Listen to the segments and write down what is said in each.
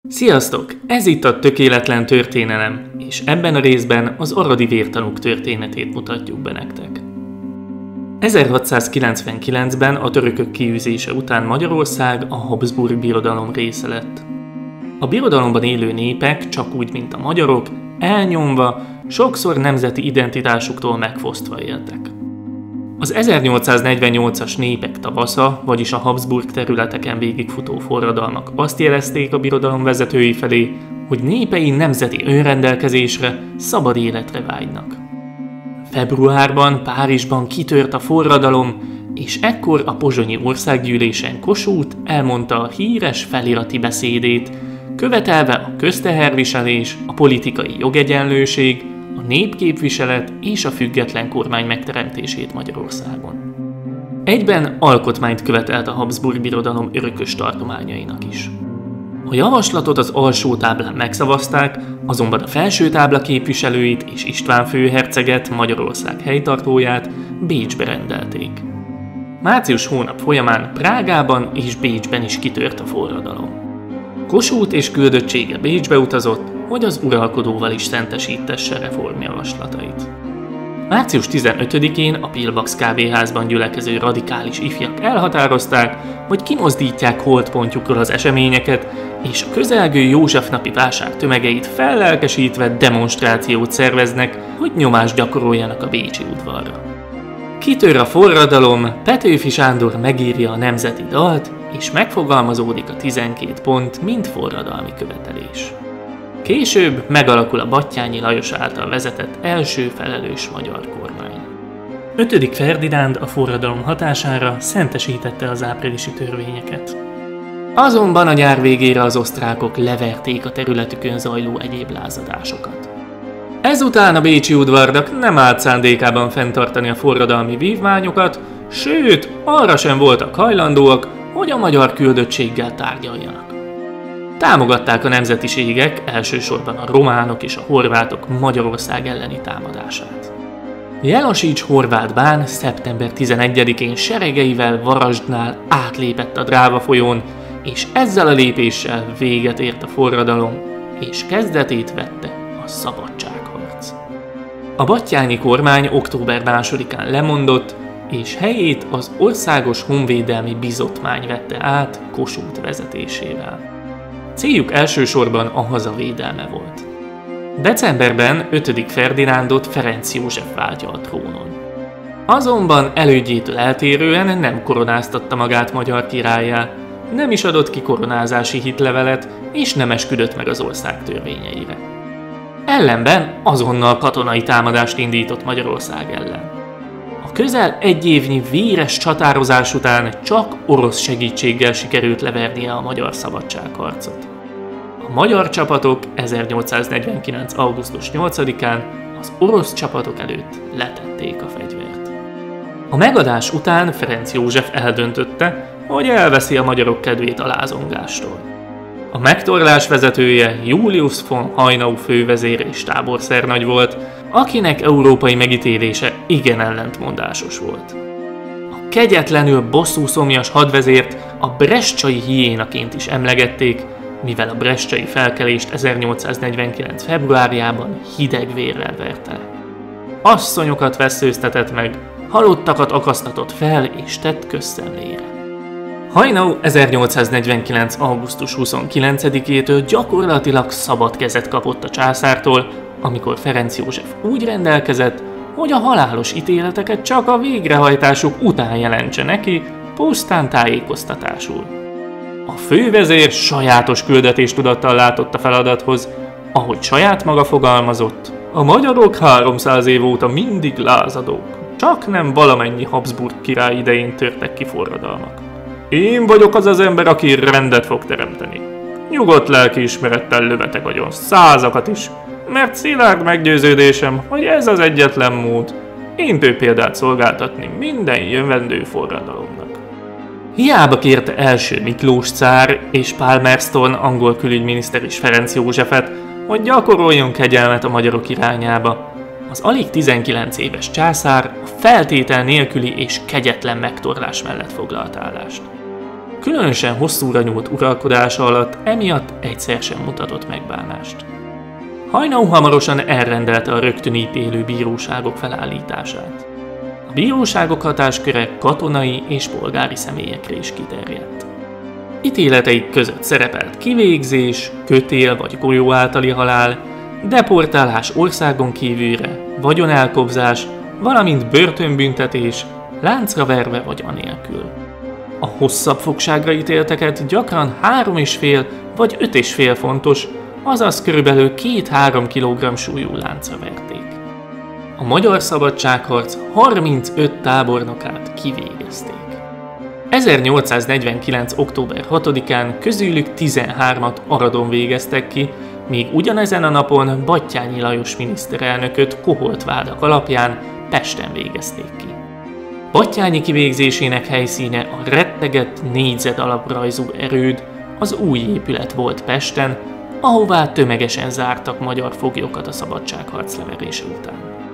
Sziasztok! Ez itt a Tökéletlen Történelem, és ebben a részben az aradi vértanúk történetét mutatjuk be nektek. 1699-ben a törökök kiűzése után Magyarország a Habsburg Birodalom része lett. A birodalomban élő népek, csak úgy, mint a magyarok, elnyomva, sokszor nemzeti identitásuktól megfosztva éltek. Az 1848-as népek tavasza, vagyis a Habsburg területeken végigfutó forradalmak azt jelezték a birodalom vezetői felé, hogy népei nemzeti önrendelkezésre, szabad életre vágynak. Februárban Párizsban kitört a forradalom, és ekkor a pozsonyi országgyűlésen Kossuth elmondta a híres felirati beszédét, követelve a közteherviselés, a politikai jogegyenlőség, a népképviselet és a független kormány megteremtését Magyarországon. Egyben alkotmányt követelt a Habsburg Birodalom örökös tartományainak is. A javaslatot az alsó táblán megszavazták, azonban a felső tábla képviselőit és István főherceget, Magyarország helytartóját Bécsbe rendelték. Március hónap folyamán Prágában és Bécsben is kitört a forradalom. Kossuth és küldöttsége Bécsbe utazott, hogy az uralkodóval is szentesítesse reformjavaslatait. Március 15-én a Pillbox kávéházban gyülekező radikális ifjak elhatározták, hogy kimozdítják holtpontjukról az eseményeket, és a közelgő József-napi vásár tömegeit fellelkesítve demonstrációt szerveznek, hogy nyomást gyakoroljanak a bécsi udvarra. Kitör a forradalom, Petőfi Sándor megírja a nemzeti dalt, és megfogalmazódik a 12 pont, mint forradalmi követelés. Később megalakul a Batthyány Lajos által vezetett első felelős magyar kormány. 5. Ferdinánd a forradalom hatására szentesítette az áprilisi törvényeket. Azonban a nyár végére az osztrákok leverték a területükön zajló egyéb lázadásokat. Ezután a bécsi udvarnak nem állt szándékában fenntartani a forradalmi vívmányokat, sőt, arra sem voltak hajlandóak, hogy a magyar küldöttséggel tárgyaljanak. Támogatták a nemzetiségek, elsősorban a románok és a horvátok Magyarország elleni támadását. Jelosics horvát bán szeptember 11-én seregeivel Varasdnál átlépett a Dráva folyón, és ezzel a lépéssel véget ért a forradalom, és kezdetét vette a szabadságharc. A batthyáni kormány október 2-án lemondott, és helyét az Országos Honvédelmi Bizottmány vette át Kossuth vezetésével. Céljuk elsősorban a hazavédelme volt. Decemberben 5. Ferdinándot Ferenc József váltja a trónon. Azonban elődjétől eltérően nem koronáztatta magát magyar királlyá, nem is adott ki koronázási hitlevelet, és nem esküdött meg az ország törvényeire. Ellenben azonnal katonai támadást indított Magyarország ellen. A közel egy évnyi véres csatározás után csak orosz segítséggel sikerült levernie a magyar szabadságharcot. A magyar csapatok 1849. augusztus 8-án az orosz csapatok előtt letették a fegyvert. A megadás után Ferenc József eldöntötte, hogy elveszi a magyarok kedvét a lázongástól. A megtorlás vezetője Julius von Haynau fővezér és táborszernagy volt, akinek európai megítélése igen ellentmondásos volt. A kegyetlenül bosszúszomjas hadvezért a brescsai hiénaként is emlegették, mivel a brescsai felkelést 1849. februárjában hideg vérrel verte le. Asszonyokat vesszőztetett meg, halottakat akasztatott fel és tett közszemlére. Haynau 1849. augusztus 29-től gyakorlatilag szabad kezet kapott a császártól, amikor Ferenc József úgy rendelkezett, hogy a halálos ítéleteket csak a végrehajtásuk után jelentse neki, pusztán tájékoztatásul. A fővezér sajátos küldetéstudattal látott a feladathoz, ahogy saját maga fogalmazott, a magyarok 300 év óta mindig lázadók, csak nem valamennyi Habsburg király idején törtek ki forradalmak. Én vagyok az az ember, aki rendet fog teremteni. Nyugodt lelkiismerettel lövetek agyon százakat is, mert szilárd meggyőződésem, hogy ez az egyetlen mód intő példát szolgáltatni minden jövendő forradalomnak. Hiába kérte első Miklós cár és Palmerston angol külügyminiszter is Ferenc Józsefet, hogy gyakoroljon kegyelmet a magyarok irányába. Az alig 19 éves császár a feltétel nélküli és kegyetlen megtorlás mellett foglalt állást. különösen hosszúra nyúlt uralkodása alatt emiatt egyszer sem mutatott megbánást. Haynau hamarosan elrendelte a rögtön ítélő bíróságok felállítását. A bíróságok hatásköre katonai és polgári személyekre is kiterjedt. Ítéleteik között szerepelt kivégzés, kötél vagy golyó általi halál, deportálás országon kívülre, vagyonelkobzás, valamint börtönbüntetés, láncra verve vagy anélkül. A hosszabb fogságra ítélteket gyakran 3,5 vagy 5,5 fontos, azaz körülbelül 2-3 kg súlyú láncra verték. A magyar szabadságharc 35 tábornokát kivégezték. 1849. október 6-án közülük 13-at Aradon végeztek ki, míg ugyanezen a napon Batthyány Lajos miniszterelnököt koholt vádak alapján Pesten végezték ki. Batthyány kivégzésének helyszíne a rettegett négyzet alaprajzú erőd, az új épület volt Pesten, ahová tömegesen zártak magyar foglyokat a szabadságharc leverése után.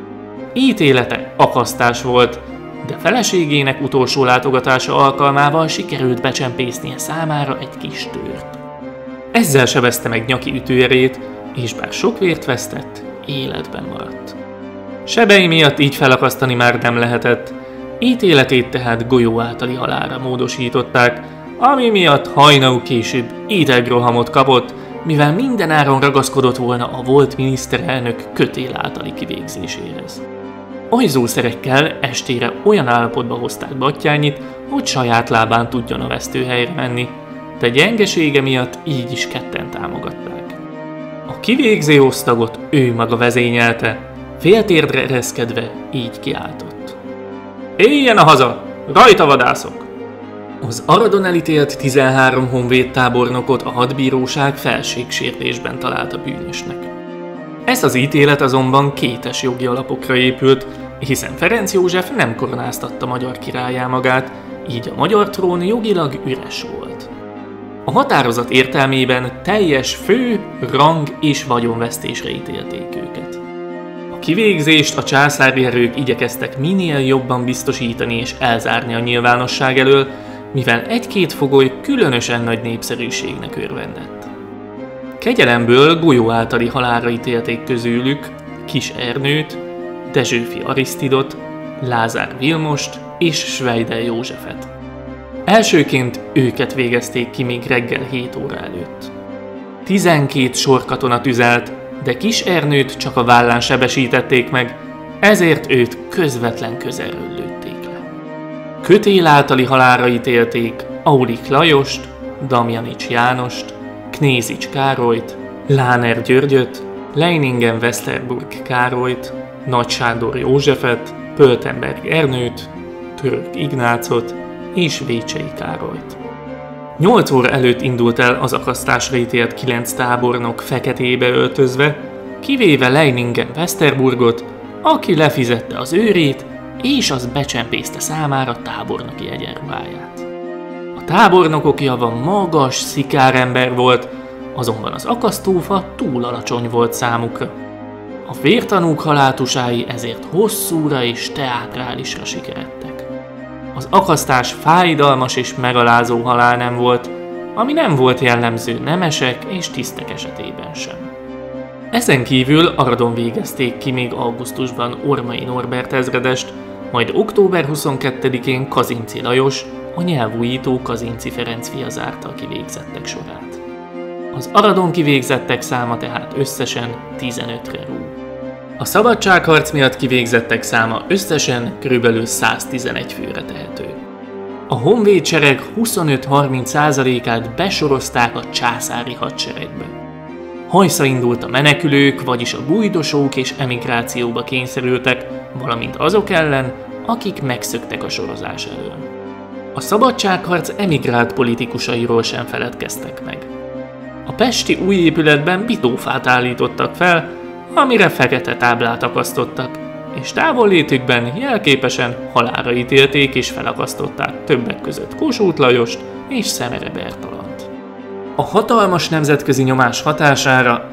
Ítélete akasztás volt, de feleségének utolsó látogatása alkalmával sikerült becsempésznie számára egy kis tőrt. Ezzel sebezte meg nyaki ütőerét, és bár sok vért vesztett, életben maradt. Sebei miatt így felakasztani már nem lehetett, ítéletét tehát golyó általi halálra módosították, ami miatt Haynau később idegrohamot kapott, mivel mindenáron ragaszkodott volna a volt miniszterelnök kötél általi kivégzéséhez. Ajzószerekkel estére olyan állapotba hozták Batthyányit, hogy saját lábán tudjon a vesztőhelyre menni, de gyengesége miatt így is ketten támogatták. A kivégző osztagot ő maga vezényelte, féltérdre ereszkedve így kiáltott: "Éljen a haza! Rajta vadászok!" Az Aradon elítélt 13 honvéd tábornokot a hadbíróság felségsértésben találta bűnösnek. Ez az ítélet azonban kétes jogi alapokra épült, hiszen Ferenc József nem koronáztatta magyar királlyá magát, így a magyar trón jogilag üres volt. A határozat értelmében teljes fő, rang és vagyonvesztésre ítélték őket. A kivégzést a császári erők igyekeztek minél jobban biztosítani és elzárni a nyilvánosság elől, mivel egy-két fogoly különösen nagy népszerűségnek örvendett. Kegyelemből golyó általi halálra ítélték közülük Kis Ernőt, Dezsőfi Arisztidot, Lázár Vilmost és Schweidel Józsefet. Elsőként őket végezték ki még reggel 7 óra előtt. 12 sorkatona tüzelt, de Kis Ernőt csak a vállán sebesítették meg, ezért őt közvetlen közelről lőtték le. Kötél általi halálra ítélték Aulik Lajost, Damjanics Jánost, Knézics Károlyt, Láner Györgyöt, Leiningen-Westerburg Károlyt, Nagy Sándor Józsefet, Pöltenberg Ernőt, Török Ignácot és Vécsei Károlyt. 8 óra előtt indult el az akasztásra ítélt 9 tábornok feketébe öltözve, kivéve Leiningen-Westerburgot, aki lefizette az őrét, és az becsempészte számára tábornoki egyenruháját. A tábornokok java magas, szikárember volt, azonban az akasztófa túl alacsony volt számukra. A vértanúk haláltusái ezért hosszúra és teátrálisra sikeredtek. Az akasztás fájdalmas és megalázó halál nem volt, ami nem volt jellemző nemesek és tisztek esetében sem. Ezen kívül Aradon végezték ki még augusztusban Ormai Norbert ezredest, majd október 22-én Kazinczy Lajos, a nyelvújító Kazinczy Ferenc fia zárta a kivégzettek sorát. Az Aradon kivégzettek száma tehát összesen 15-re rúg. A szabadságharc miatt kivégzettek száma összesen kb. 111 főre tehető. A honvédsereg 25-30%-át besorozták a császári hadseregbe. Hajsza indult a menekülők, vagyis a bujdosók és emigrációba kényszerültek, valamint azok ellen, akik megszöktek a sorozás elől. A szabadságharc emigrált politikusairól sem feledkeztek meg. A pesti új épületben bitófát állítottak fel, amire fekete táblát akasztottak, és távollétükben jelképesen halálra ítélték és felakasztották többek között Kossuth Lajost és Szemere Bertalant. A hatalmas nemzetközi nyomás hatására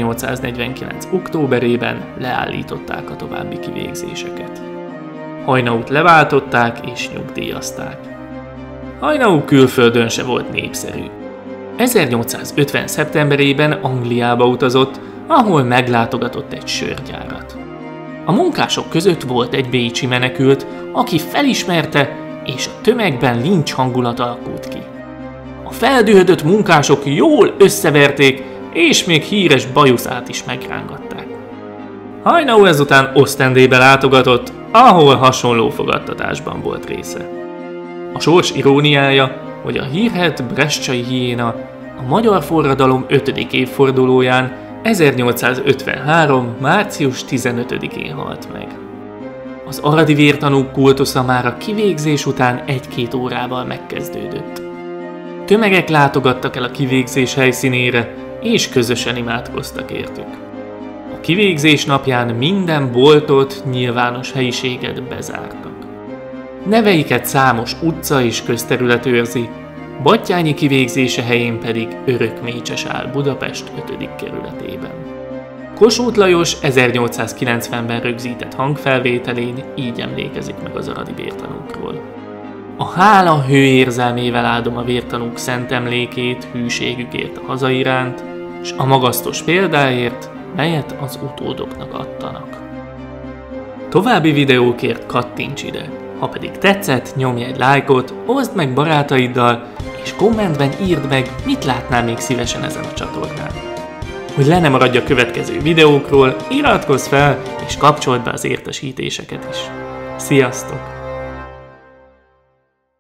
1849. októberében leállították a további kivégzéseket. Haynaut leváltották és nyugdíjazták. Hainaut külföldön se volt népszerű. 1850. szeptemberében Angliába utazott, ahol meglátogatott egy sörgyárat. A munkások között volt egy bécsi menekült, aki felismerte, és a tömegben lincs hangulat alakult ki. A feldühödött munkások jól összeverték, és még híres bajuszát is megrángatták. Hainaut ezután Ostendébe látogatott, ahol hasonló fogadtatásban volt része. A sors iróniája, hogy a hírhedt brescsai hiéna a magyar forradalom 5. évfordulóján 1853. március 15-én halt meg. Az aradi vértanúk kultusza már a kivégzés után 1-2 órával megkezdődött. Tömegek látogattak el a kivégzés helyszínére, és közösen imádkoztak értük. A kivégzés napján minden boltot, nyilvános helyiséget bezártak. Neveiket számos utca és közterület őrzi, Batthyány kivégzése helyén pedig örökmécses áll Budapest 5. kerületében. Kossuth Lajos 1890-ben rögzített hangfelvételén így emlékezik meg az aradi vértanúkról. A hála hőérzelmével áldom a vértanúk szent emlékét hűségükért a haza iránt, s a magasztos példáért, melyet az utódoknak adtanak. További videókért kattints ide! Ha pedig tetszett, nyomj egy lájkot, oszd meg barátaiddal, és kommentben írd meg, mit látnál még szívesen ezen a csatornán. Hogy le ne maradj a következő videókról, iratkozz fel, és kapcsold be az értesítéseket is. Sziasztok!